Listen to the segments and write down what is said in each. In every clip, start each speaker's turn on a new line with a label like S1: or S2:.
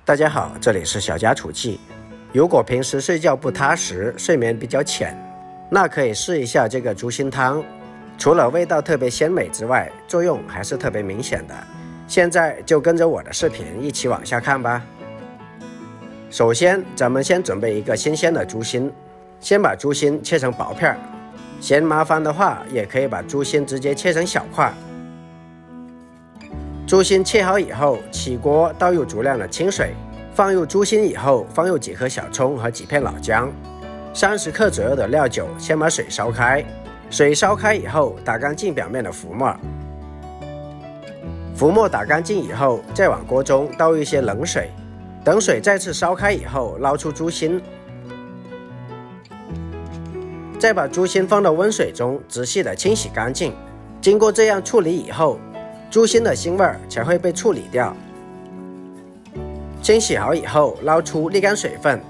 S1: 大家好，这里是小家厨记。如果平时睡觉不踏实，睡眠比较浅，那可以试一下这个猪心汤。除了味道特别鲜美之外，作用还是特别明显的。现在就跟着我的视频一起往下看吧。首先，咱们先准备一个新鲜的猪心，先把猪心切成薄片，嫌麻烦的话，也可以把猪心直接切成小块。猪心切好以后，起锅倒入足量的清水，放入猪心以后，放入几颗小葱和几片老姜，30克左右的料酒，先把水烧开。水烧开以后，打干净表面的浮沫。浮沫打干净以后，再往锅中倒入一些冷水，等水再次烧开以后，捞出猪心，再把猪心放到温水中，仔细的清洗干净。经过这样处理以后，猪心的腥味才会被处理掉。清洗好以后，捞出沥干水分。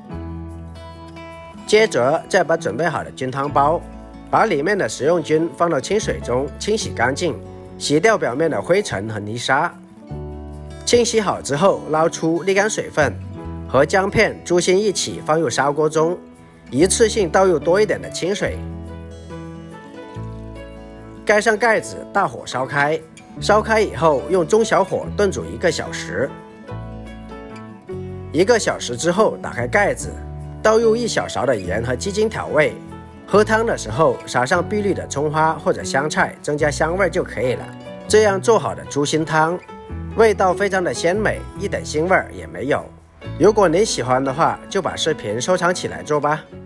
S1: 接着再把准备好的菌汤包，把里面的食用菌放到清水中清洗干净，洗掉表面的灰尘和泥沙。清洗好之后，捞出沥干水分，和姜片、猪心一起放入砂锅中，一次性倒入多一点的清水，盖上盖子，大火烧开。烧开以后，用中小火炖煮1个小时。1个小时之后，打开盖子，倒入1小勺的盐和鸡精调味。喝汤的时候撒上碧绿的葱花或者香菜，增加香味就可以了。这样做好的猪心汤，味道非常的鲜美，一点腥味也没有。如果您喜欢的话，就把视频收藏起来做吧。